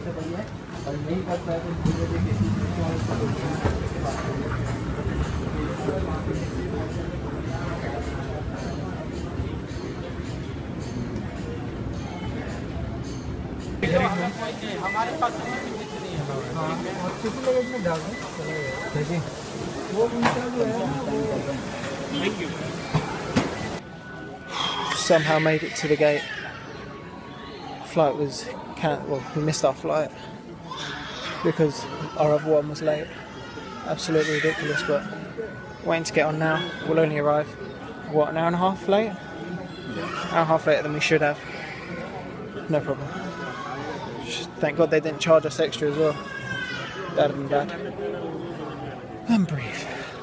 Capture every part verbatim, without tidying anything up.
हमारे पास somehow made it to the gate. Flight was can't well we missed our flight because our other one was late. Absolutely ridiculous, but waiting to get on now. We'll only arrive what, an hour and a half late? Yeah. An hour and a half later than we should have. No problem. Thank God they didn't charge us extra as well. That'd have been bad. And breathe.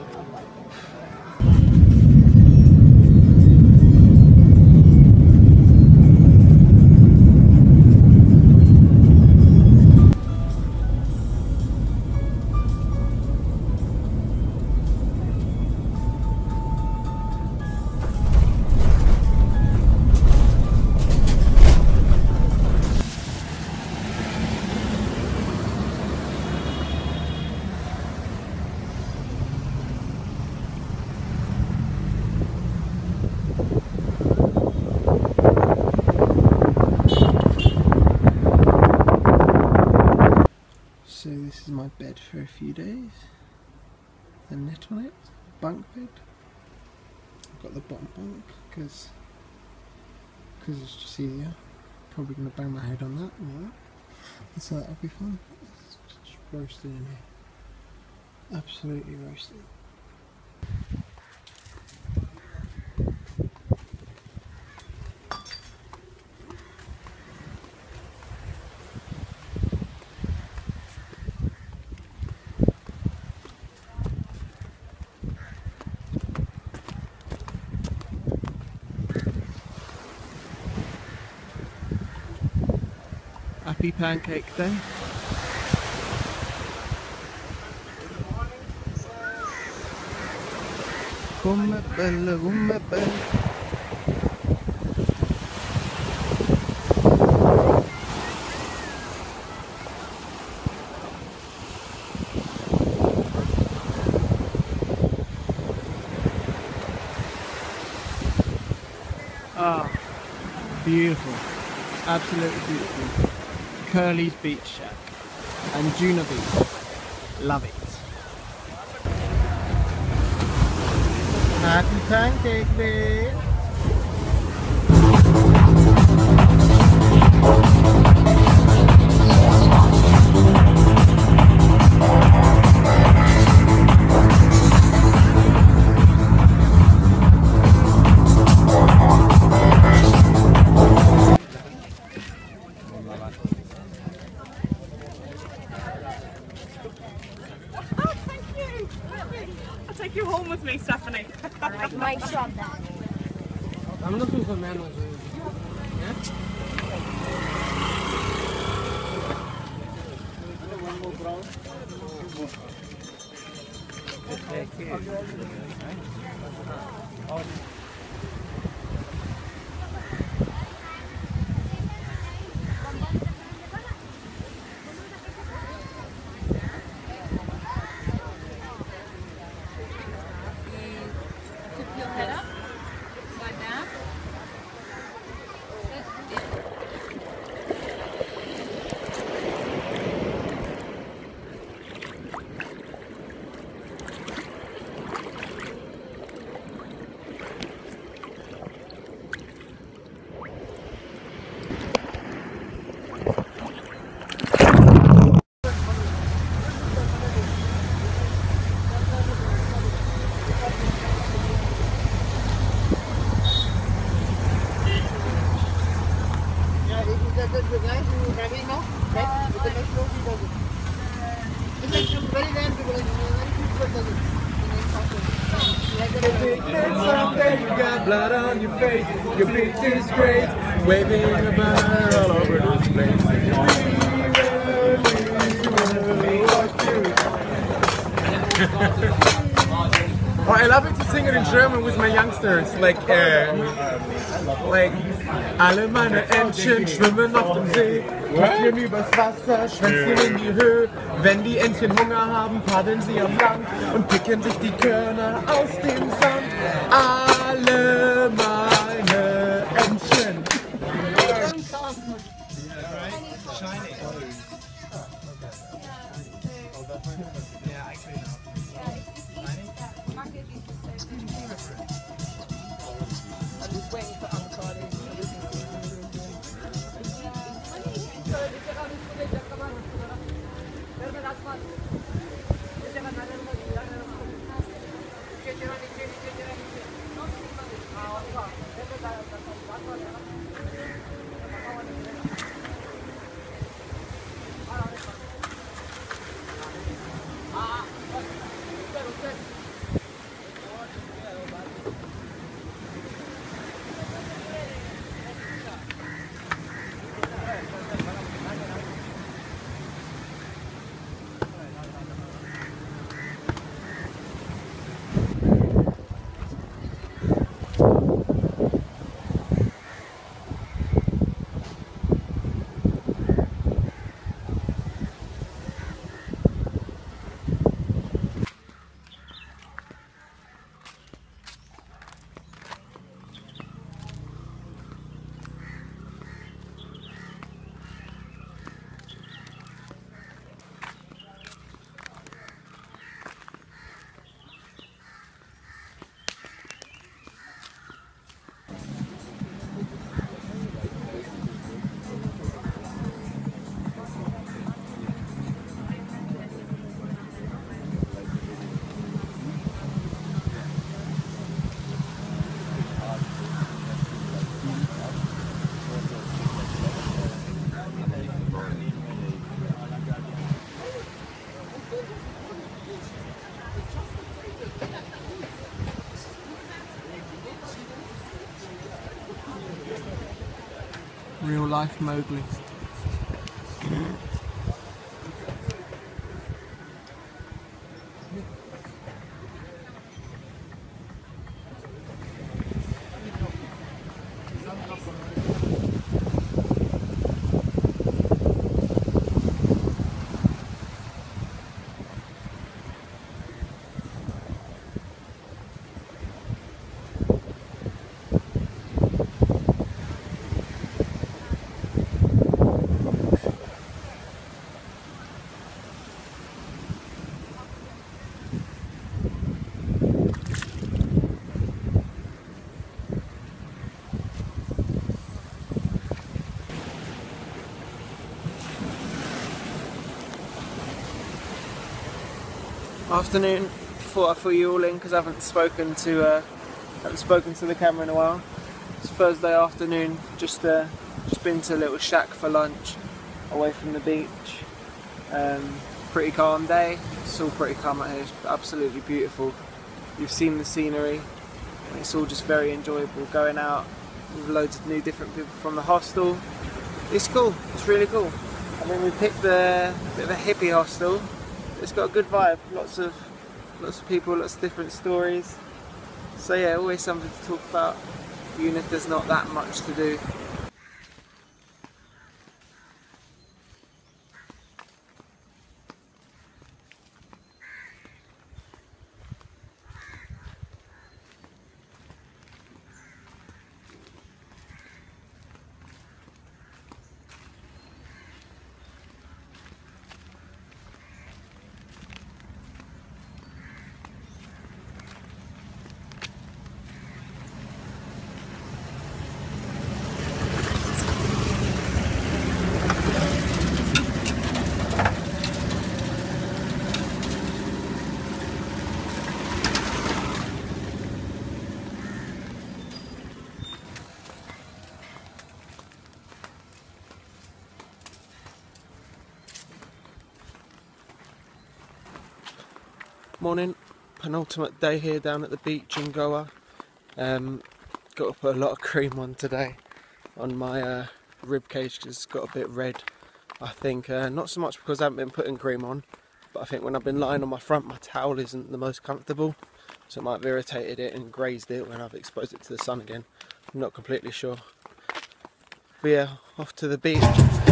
So this is my bed for a few days. The net on it, bunk bed. I've got the bottom bunk because because it's just easier. Probably gonna bang my head on that like that. So that'll be fun. It's just roasted in here. Absolutely roasted. Happy pancake day. Come bella, come bella. Ah, beautiful. Absolutely beautiful. Curly's Beach Shack and Juna Beach. Love it. Happy pancake day. Take you home with me, Stephanie. Alright, nice job then. I'm looking for man. Yeah? One more brown. Someday you got blood on your face, your picture's great, waving a banner all over this place. We will, we will walk through. Oh, I love it to sing it in German with my youngsters. Like, uh, like, alle meine Entchen schwimmen auf dem See, Köpfchen übers Wasser, Schwänzchen in die Höhe. Wenn die Entchen Hunger haben, paddeln sie am Land und picken sich die Körner aus dem Sand. Alle meine Entchen. Real life Mowgli. Afternoon. Thought I'd fill you all in because I haven't spoken to uh, haven't spoken to the camera in a while. It's Thursday afternoon. Just uh, just been to a little shack for lunch, away from the beach. Um, pretty calm day. It's all pretty calm out here. It's absolutely beautiful. You've seen the scenery. It's all just very enjoyable. Going out with loads of new different people from the hostel. It's cool. It's really cool. And then we picked the bit of a hippie hostel. It's got a good vibe, lots of lots of people, lots of different stories. So yeah, always something to talk about, even if there's not that much to do. Morning, penultimate day here down at the beach in Goa. Um, got to put a lot of cream on today on my uh, rib cage because it's got a bit red. I think uh, not so much because I haven't been putting cream on, but I think when I've been lying on my front, my towel isn't the most comfortable. so it might have irritated it and grazed it when I've exposed it to the sun again. I'm not completely sure. But yeah, off to the beach.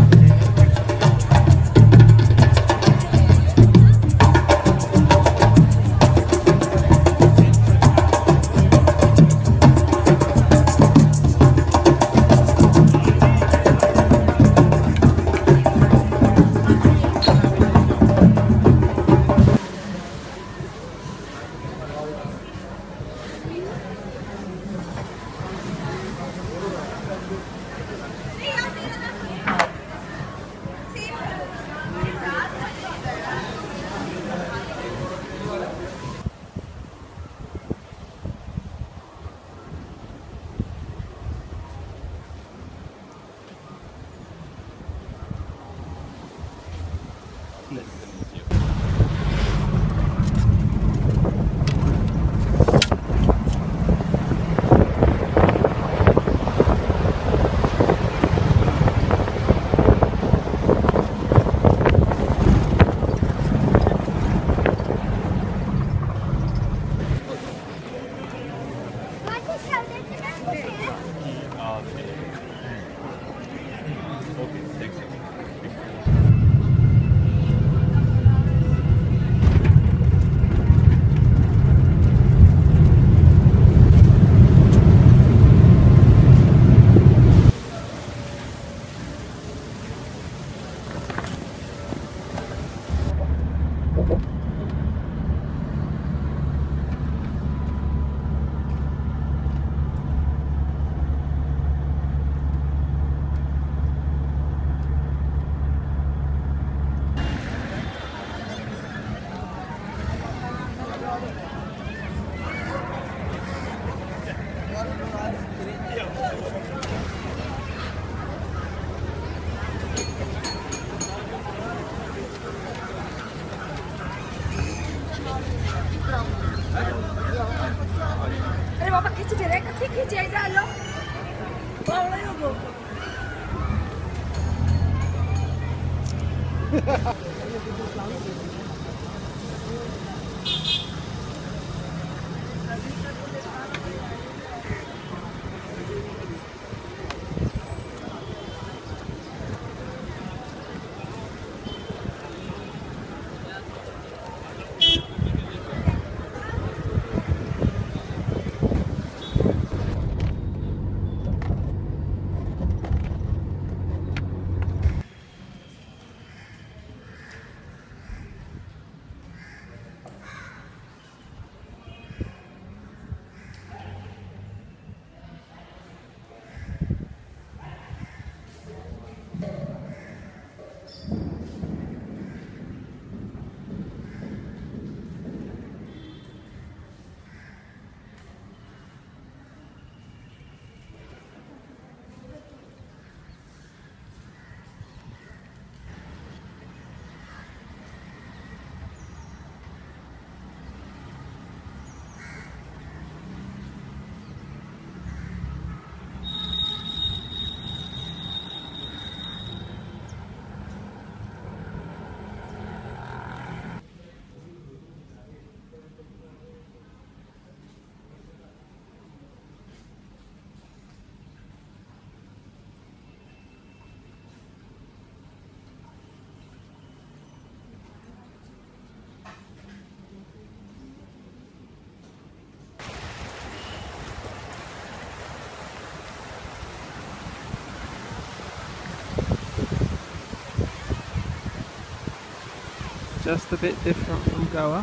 अरे बाबा खींच दे रे कथी खींचे जा लो बावले हो Just a bit different from Goa.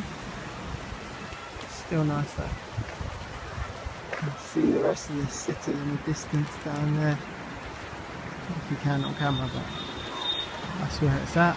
Still nice though. You can see the rest of the city in the distance down there. If you can on camera, but that's where it's at.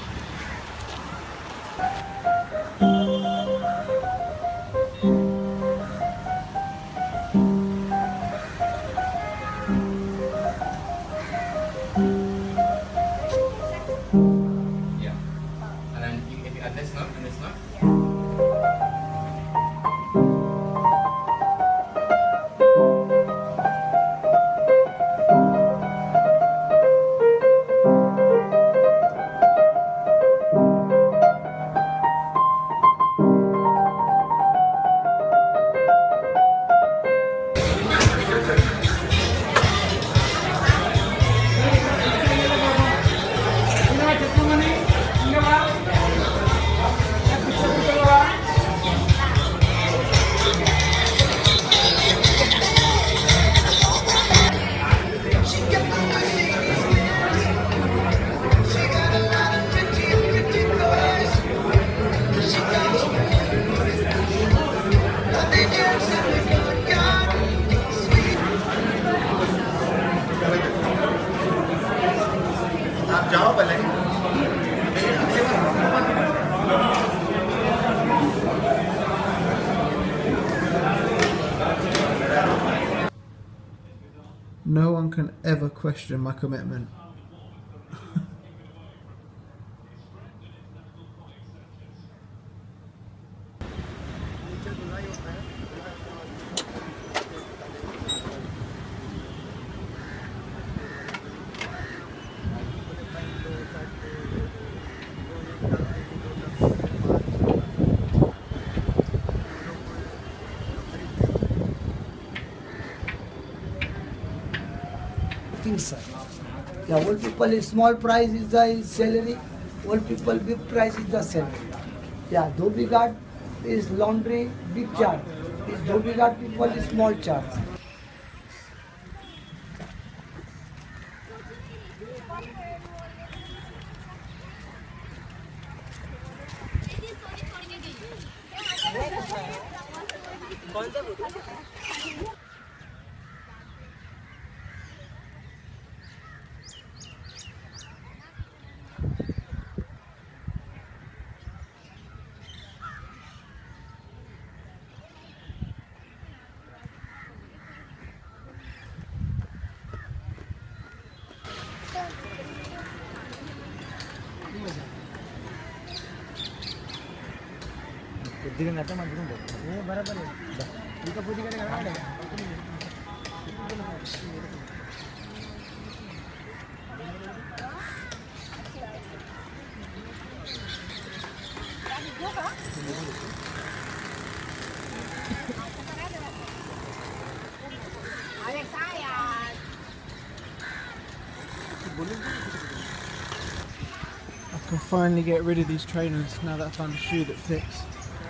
No one can ever question my commitment. Sir. Yeah, old people is small price is the salary, old people big price is the salary. Yeah, Dhobi Ghat is laundry big charge. Is Dhobi Ghat people is small charge. I can finally get rid of these trainers now that I found a shoe that fits.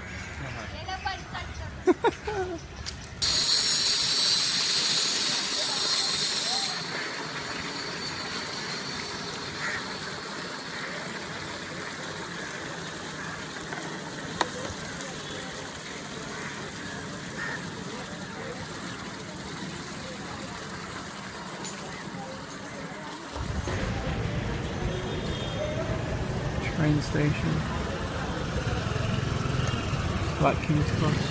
Train station, like King's Cross.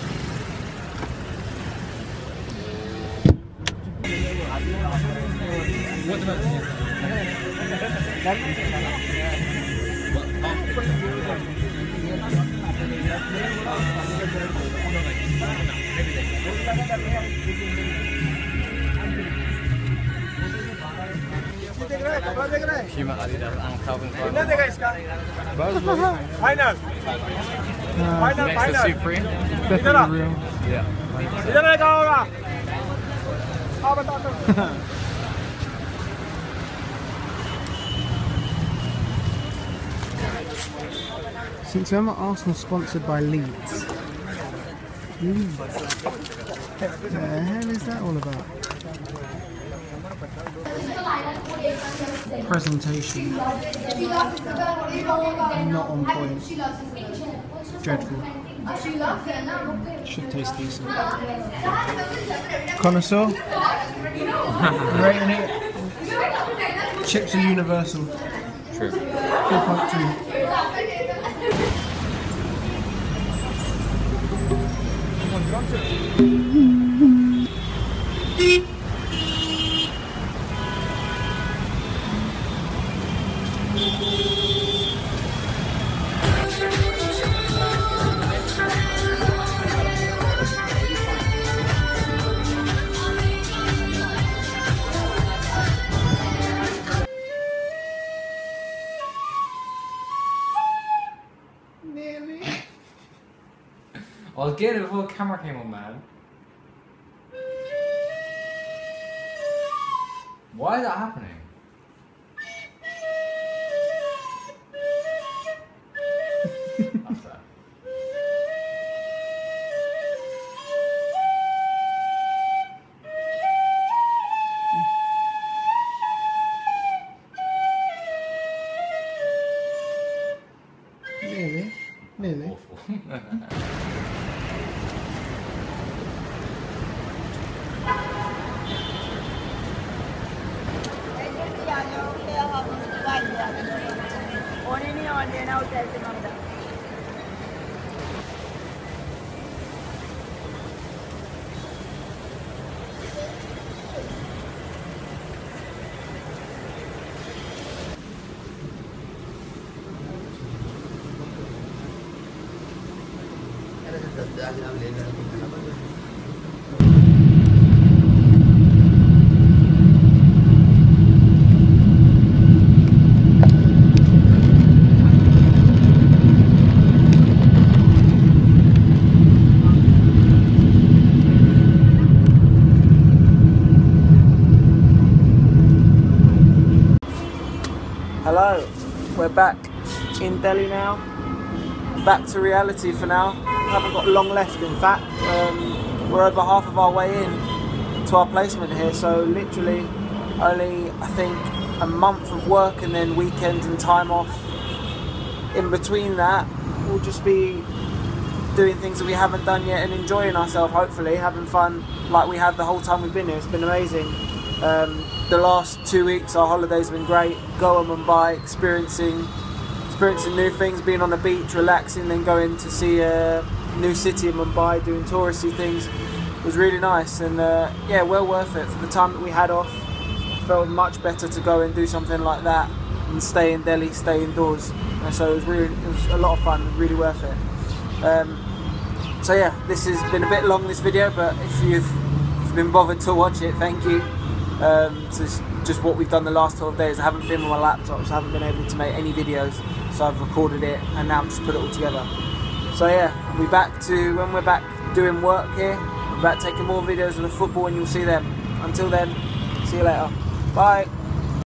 Puma, Adidas and Calvin Klein. Final. Final, Next to final. Supreme. Definitely real. Yeah. इधर लेकर आओ Since when are Arsenal sponsored by Leeds? Leeds. What the hell is that all about? Presentation. Not on point. Dreadful. Should taste decent. Connoisseur. Rating it. Chips are universal. True. four point two. I was getting it before the camera came on, man. Why is that happening? That's that. Nearly. Nearly. Awful. Hello, we're back in Delhi now. Back to reality for now. Haven't got long left, in fact. Um, we're over half of our way in to our placement here, so literally only, I think, a month of work and then weekends and time off. In between that, we'll just be doing things that we haven't done yet and enjoying ourselves, hopefully, having fun like we had the whole time we've been here. It's been amazing. Um, the last two weeks our holidays have been great. Goa, Mumbai, experiencing experiencing new things, being on the beach, relaxing, then going to see a new city in Mumbai, doing touristy things. It was really nice, and uh, yeah, well worth it. For the time that we had off, it felt much better to go and do something like that and stay in Delhi, stay indoors. And so it was really, it was a lot of fun, really worth it. Um, so yeah, this has been a bit long, this video, but if you've, if you've been bothered to watch it, thank you. Um, it's just what we've done the last twelve days. I haven't been on my laptop, so I haven't been able to make any videos, so I've recorded it and now I've just put it all together. So yeah, we'll be back to, when we're back doing work here, we're back taking more videos of the football and you'll see them. Until then, see you later. Bye.